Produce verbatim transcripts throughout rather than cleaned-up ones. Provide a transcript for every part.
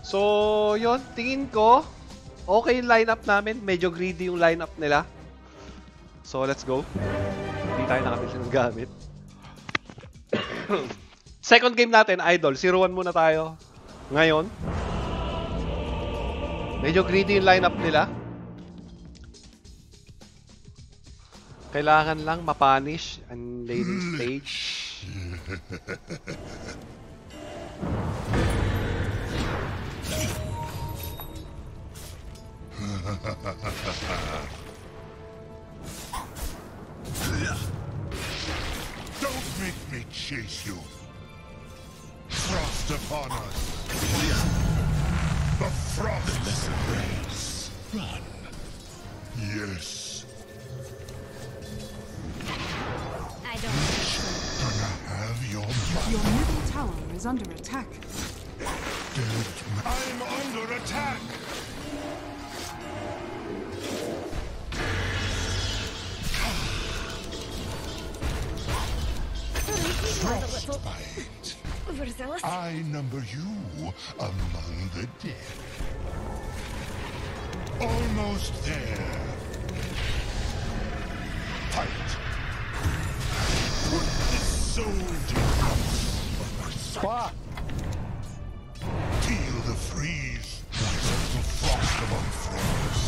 So, yun, tingin ko, okay yung lineup namin. Medyo greedy yung lineup nila. So, let's go. Hindi tayo nakabili ng gamit. Second game natin, Idol. zero one muna tayo. Ngayon. Medyo greedy yung lineup nila. Kailangan lang mapunish ang laning stage. Don't make me chase you. Frost upon us. The frost race. Run. Yes. I don't Gonna have your money. Your middle tower is under attack. Dead man. I'm under attack. Frostbite. Overzealous? I number you among the dead. Almost there. Fight. Put this soul to Fuck! feel the freeze. Like a little frost among friends.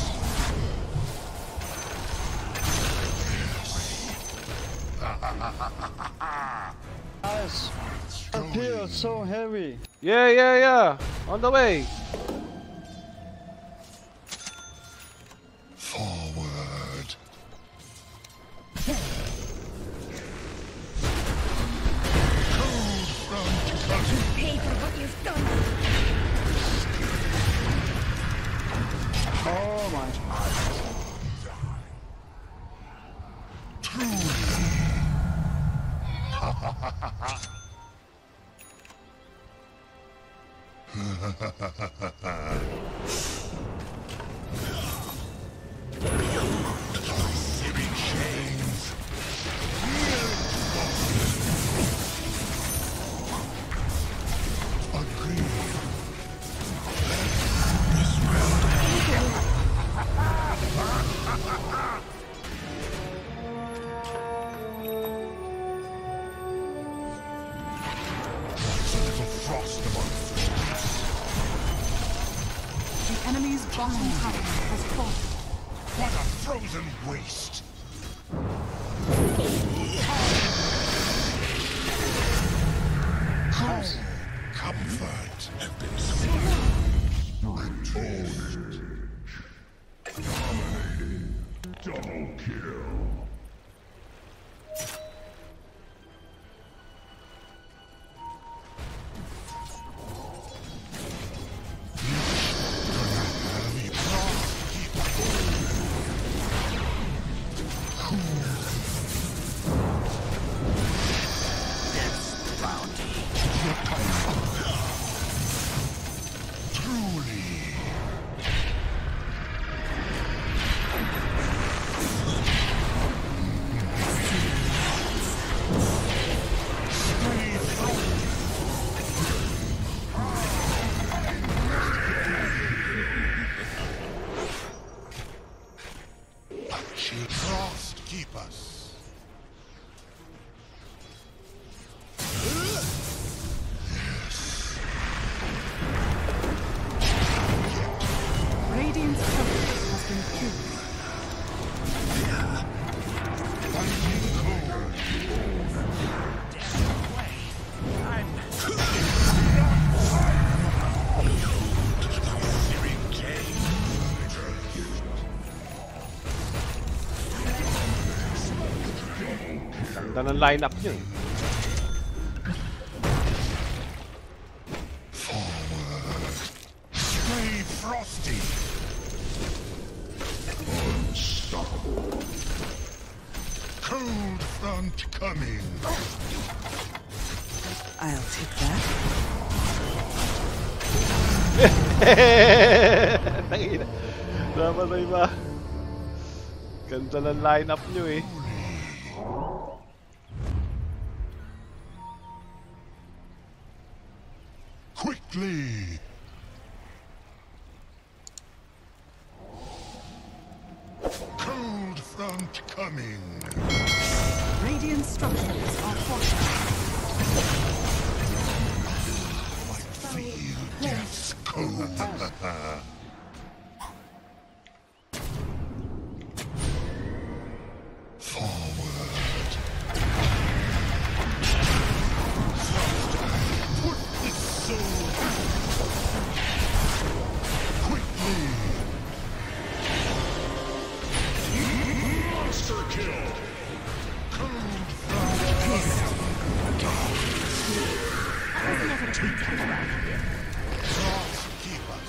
Guys, appear so heavy. Yeah, yeah, yeah. On the way. Forward. Cold front cutting. Pay for what you've done. Oh my. The enemy's bottom tower has fallen. What a frozen waste! Home, comfort have been reduced. Dominating. Double kill. Frost keep us. Radiant's turret has been killed. Ganda ng lineup nyo eh. Forward. Stay frosty. Unstoppable. Cold front coming. I'll take that. Tangina. Dapat na iba. Ganda ng lineup nyo eh. Quickly. structures are fortified. Death's cold. Forward. Put this soul. Quickly. Monster kill. Cold frost. Frost keeper.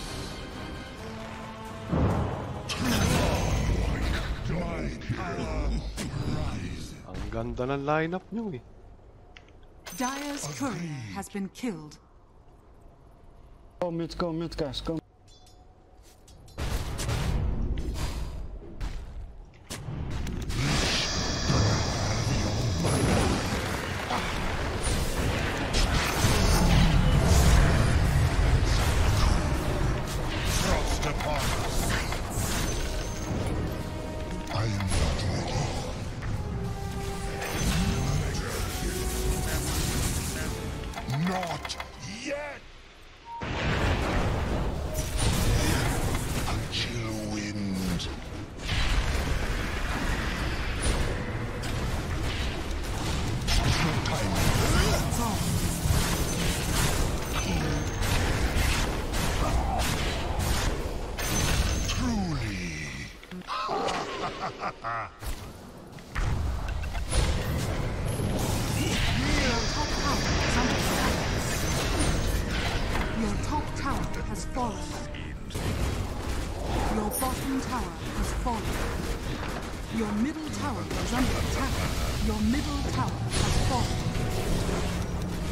My power rises. Ang ganda ng lineup nyo eh. Dire's courier has been killed. Go mid, go mid, guys, go. Frost upon us. I am not ready. Not yet. A chill wind. No time. Truly. Your top tower is under attack. Your top tower has fallen. Your bottom tower has fallen. Your middle tower is under attack. Your middle tower has fallen.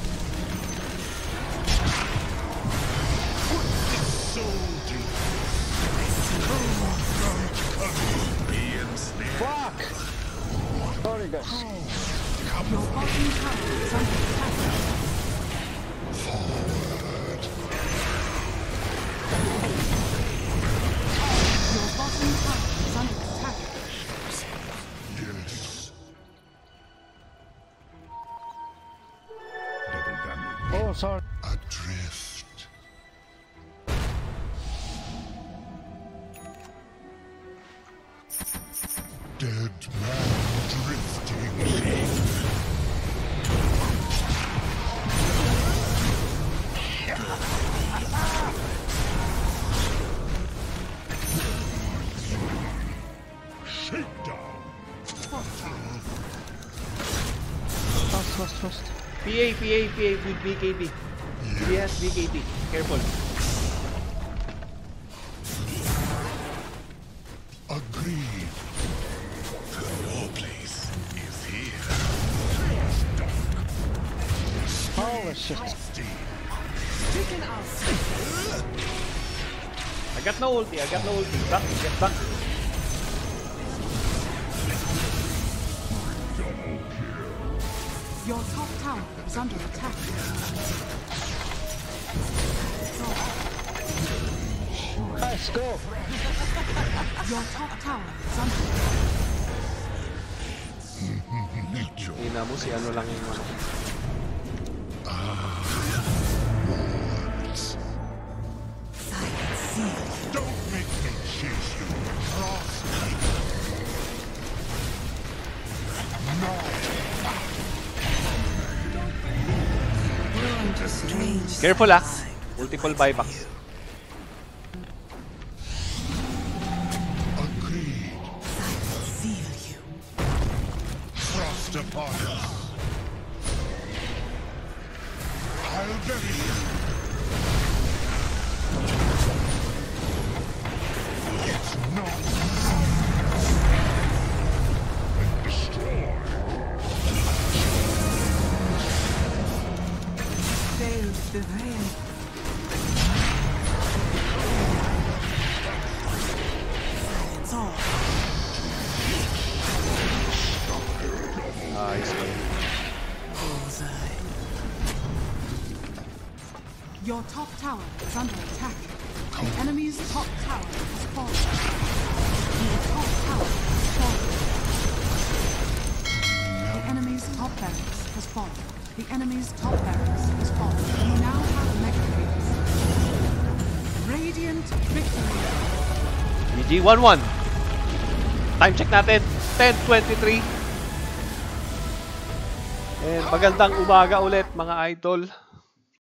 Fuck! Sorry, guys. Your bottom tower is under attack. Your bottom tower is under attack. Yes. Oh, sorry. Adrift. Dead man drifting. Shakedown. Fast, fast, fast. P A, P A, P A with B K B. Yes, B K B. Careful. Agreed. Your place is here. Holy shit. I got no ulti, I got no ulti. Back, get back. Your top tower is under attack. Guys, go. Your top tower is under attack. Ina mo si ano lang yung ano. Don't make me chase you. Frost. Not. Careful ah. Multiple buybacks. Agreed. Frost upon us. I'll bury you. It's not. And destroy. The rain. It's all. Nice one. Your top tower is under attack. The enemy's top tower has fallen. Your top tower has fallen. The enemy's top fallen. The enemy's top barracks has fallen. You now have mega creeps. Radiant victory. G G, one one. Time check natin, ten twenty-three. And magandang umaga ulit mga idol.